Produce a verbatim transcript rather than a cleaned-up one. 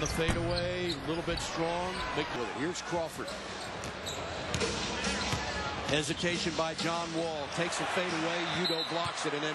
the fadeaway, a little bit strong. Here's Crawford. Hesitation by John Wall. Takes a fadeaway. Udoh blocks it, and then